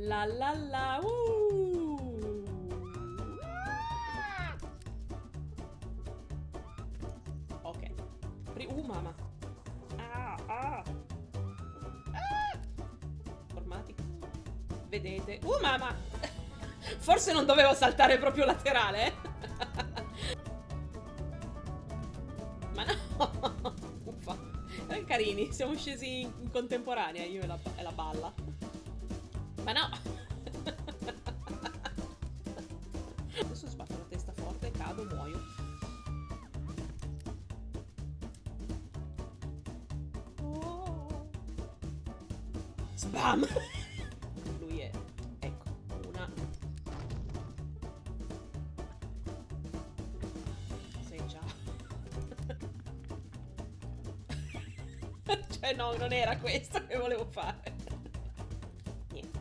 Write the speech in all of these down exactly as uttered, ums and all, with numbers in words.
La la la. Uh. Ok. Pri uh, mamma. Ah, ah. Ah. Formati. Vedete. Uh, mamma. Forse non dovevo saltare proprio laterale, eh? Ma no. Uffa. Erano carini. Siamo scesi in contemporanea, io e la, e la balla. Ma no. Adesso sbatto la testa forte, cado, muoio. Oh. Sbam. Lui è... Ecco, una... Sei già... Cioè no, non era questo che volevo fare. Niente.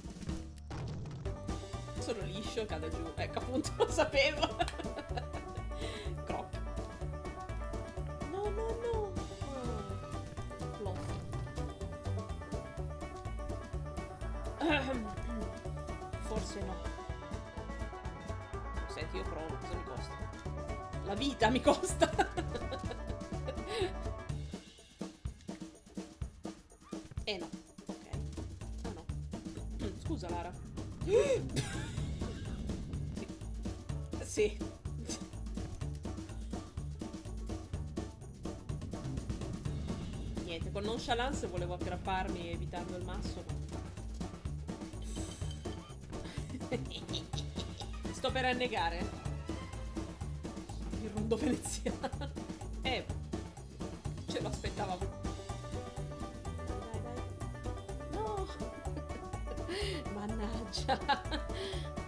Sono liscio, cade giù. Ecco, appunto, lo sapevo. Crop. No, no, no. Oh. Forse no. Senti, io provo. Cosa mi costa? La vita mi costa. Eh no. Ok. Ah no. Scusa, Lara. Sì. Niente, con nonchalance volevo aggrapparmi evitando il masso. Sto per annegare. Il rondo veneziano. Eh, ce lo aspettava. Dai, dai. No. Mannaggia.